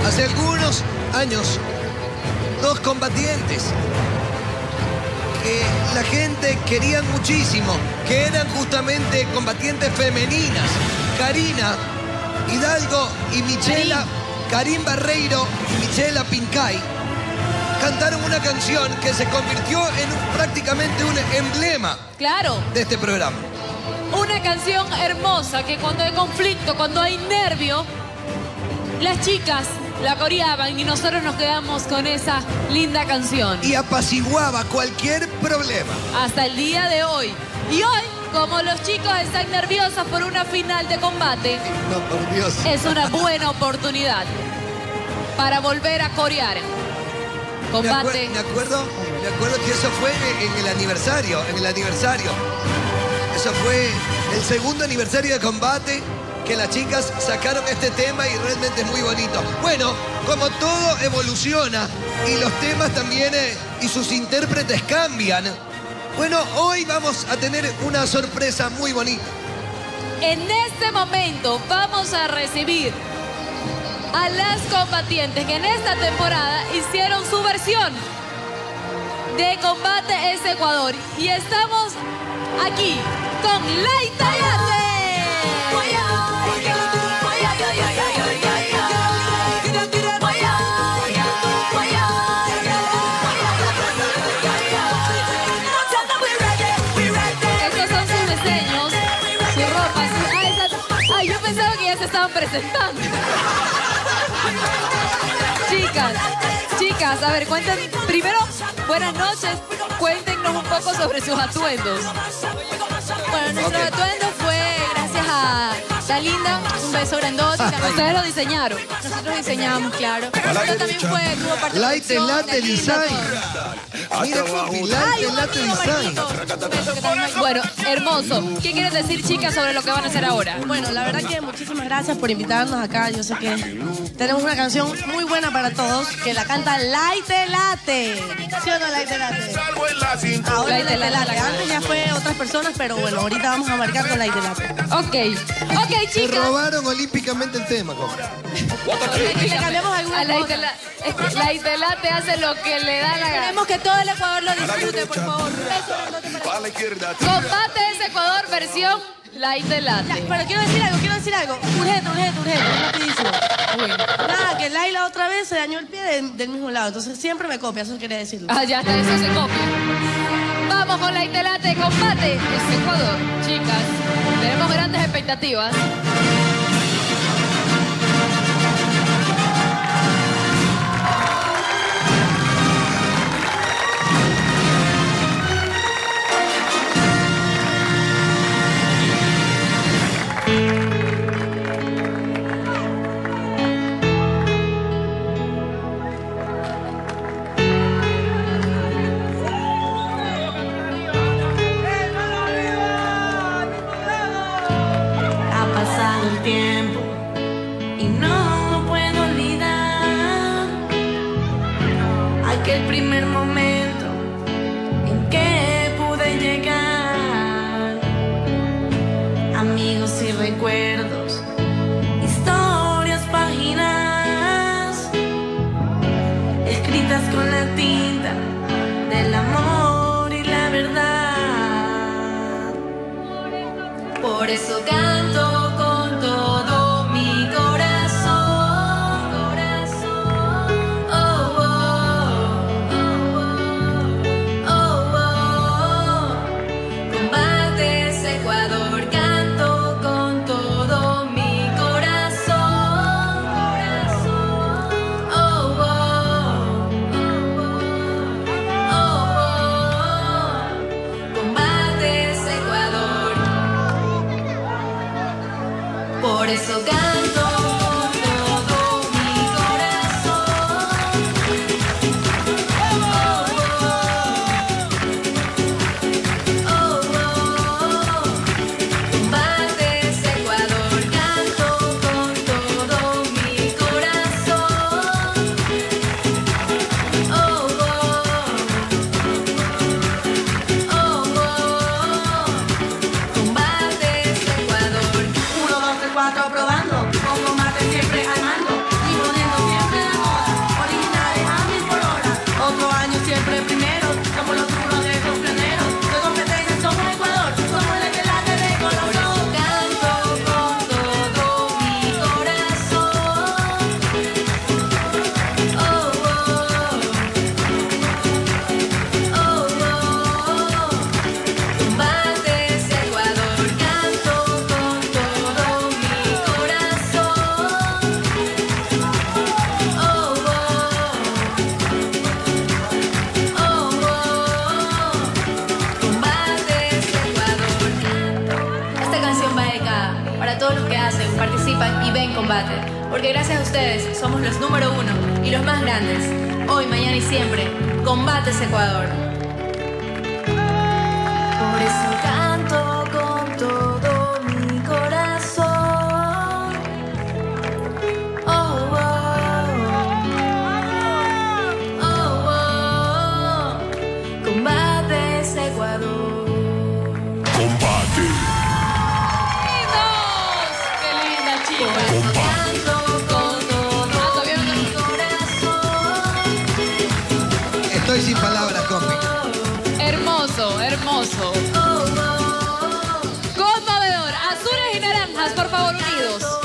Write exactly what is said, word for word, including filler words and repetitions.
Hace algunos años, dos combatientes que la gente quería muchísimo, que eran justamente combatientes femeninas, Karina Hidalgo y Michela, Karim Barreiro y Michela Pincay, cantaron una canción que se convirtió en un, prácticamente un emblema claro. de este programa. Una canción hermosa que cuando hay conflicto, cuando hay nervio, las chicas la coreaban y nosotros nos quedamos con esa linda canción. Y apaciguaba cualquier problema. Hasta el día de hoy. Y hoy, como los chicos están nerviosos por una final de combate, no, por Dios. Es una buena oportunidad para volver a corear. Combate. Me, acuer me acuerdo, me acuerdo que eso fue en el aniversario, en el aniversario. Eso fue el segundo aniversario de combate que las chicas sacaron este tema y realmente es muy bonito. Bueno, como todo evoluciona y los temas también eh, y sus intérpretes cambian, bueno, hoy vamos a tener una sorpresa muy bonita. En este momento vamos a recibir a las combatientes que en esta temporada hicieron su versión de Combate es Ecuador. Y estamos aquí con Laita Late. Estos son sus diseños, su ropa, su... Ay, esa... Ay, yo pensaba que ya se estaban presentando. Chicas, chicas, a ver, cuenten, primero, buenas noches, cuéntenos un poco sobre sus atuendos. Bueno, nuestro okay. atuendo fue gracias a Dalinda, un beso grandote. Ustedes lo diseñaron. Nosotros diseñamos, claro. Nosotros también fue, tuvo parte Laite Late Design. Mira, Laite Late Design. Bueno, hermoso. ¿Qué quieren decir, chicas, sobre lo que van a hacer ahora? Bueno, la verdad que muchísimas gracias por invitarnos acá. Yo sé que tenemos una canción muy buena para todos, que la canta Laite Late. ¿Sí o no, Laite Late? Ahora Laite Late. Antes ya fue otras personas, pero bueno, ahorita vamos a marcar con Laite Late. Ok. Ok, chicas. Se robaron olímpicamente el tema, ¿cómo? Y le cambiamos alguna a Laite La, Laite Late hace lo que le da la gana. Queremos que todo el Ecuador lo disfrute, por favor. Combate es Ecuador, versión Laite Late. Ya, pero quiero decir algo, quiero decir algo. Urgente, urgente, urgente, rapidísimo. Bueno. Nada, que Laila otra vez se dañó el pie de, del mismo lado. Entonces siempre me copia, eso quería decirlo. Ah, ya está, eso se copia. Vamos con Laite Late, combate es Ecuador. Chicas, tenemos grandes expectativas. Tiempo y no lo puedo olvidar aquel primer momento en que pude llegar. Amigos y recuerdos, historias, páginas escritas con la tinta del amor y la verdad. Por eso canto con todo mi corazón, corazón. Oh, oh, oh, oh, oh. Combates Ecuador, canto con todo mi corazón, corazón. Oh, oh, oh, oh, oh. Combates Ecuador. combate. Porque gracias a ustedes somos los número uno y los más grandes. Hoy, mañana y siempre, Combates Ecuador. Por eso canto con todo mi corazón. Oh, oh, oh, oh. Combates Ecuador. Combate. ¡Qué linda, chica! Canto con todo mi corazón. Estoy sin palabras, compi. Hermoso, hermoso. Conmovedor. Azules y naranjas, por favor, unidos.